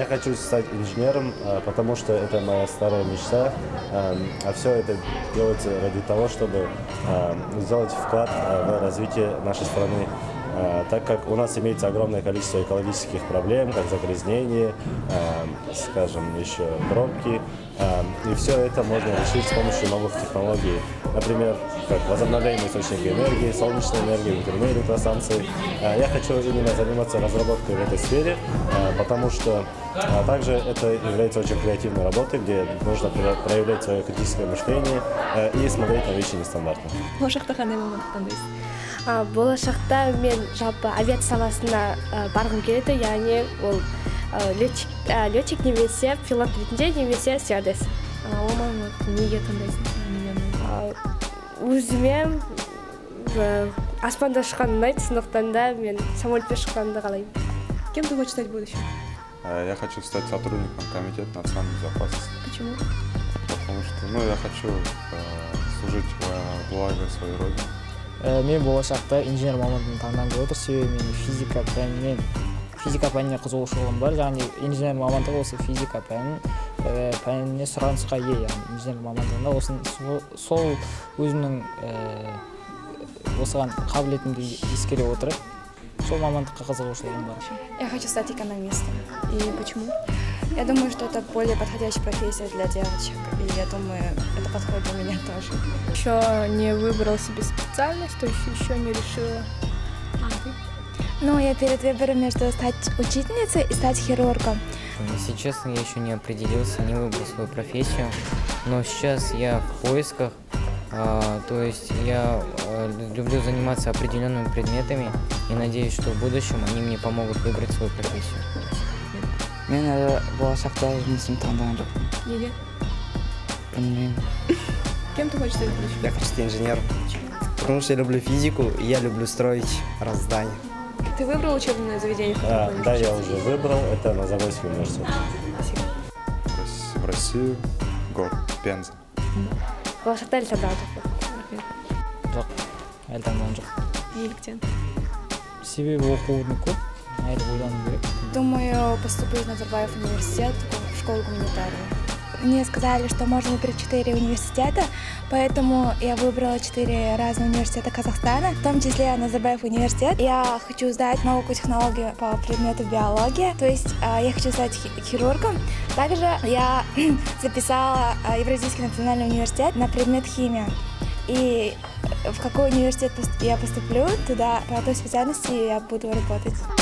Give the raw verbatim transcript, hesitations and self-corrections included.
Я хочу стать инженером, потому что это моя старая мечта, а все это делается ради того, чтобы сделать вклад в развитие нашей страны. Так как у нас имеется огромное количество экологических проблем, как загрязнение, скажем, еще пробки, и все это можно решить с помощью новых технологий. Например, как возобновляемые источники энергии, солнечная энергия, ветряные электростанции. Я хочу именно заниматься разработкой в этой сфере, потому что также это является очень креативной работой, где нужно проявлять свое критическое мышление и смотреть на вещи нестандартно. Болашақта мен жалпы авиация саласына барғым келеді, яғни ол летчик, летчик немесе пилот ретінде немесе стюардесс. Ол мамандықты неге таңдайсың? Өзіме аспанда ұшқанды ұнайды, сондықтан да мен самолетпен шыққанды қалаймын. Кем ты хочешь стать в будущем? Я хочу стать сотрудником комитета национальной безопасности. Почему? Потому что, ну, я хочу служить во благо своей родины. Мен болашақта инженер мамандығын таңдағым отыр, себебі мен физика пәнінен физика пәніне қызығушылығым бар, яғни инженер мамандығы осы физика пәнін пәніне сұранысқа ие, яғни инженер мамандығында осын сол өзімнің осыған қабілетімді ескере отырып, сол мамандыққа қызығушылығым бар. Я хочу стать экономистом. И почему? Я думаю, что это более подходящая профессия для девочек, и я думаю, это подходит для меня тоже. Еще не выбрал себе специальность, то есть еще не решила. А ты? Ну, я перед выбором между стать учительницей и стать хирургом. Если честно, я еще не определился, не выбрал свою профессию, но сейчас я в поисках, а, то есть я а, люблю заниматься определенными предметами и надеюсь, что в будущем они мне помогут выбрать свою профессию. Мен болашақта жұмысым таңдаған жоқпын. Неге? Білмеймін. Кем ты хочешь стать в будущем? Я хочу стать инженером. Потому что я люблю физику, и я люблю строить здания. Ты выбрал учебное заведение? А, да, я уже выбрал. Это Назарбайский университет. Спасибо. В Россию, город Пенза. Болашақта әлі таңдаған Жоқ, әлі таңдаған жоқ. Неліктен? Себебі оқудың көп, әлі ойлану керек. Думаю, поступлю в Назарбаев университет, в школу гуманитарию. Мне сказали, что можно выбрать четыре университета, поэтому я выбрала четыре разных университета Казахстана, в том числе Назарбаев университет. Я хочу сдать науку и технологию по предмету биология, то есть я хочу стать хирургом. Также я записала Евразийский национальный университет на предмет химия. И в какой университет я поступлю, туда по той специальности я буду работать.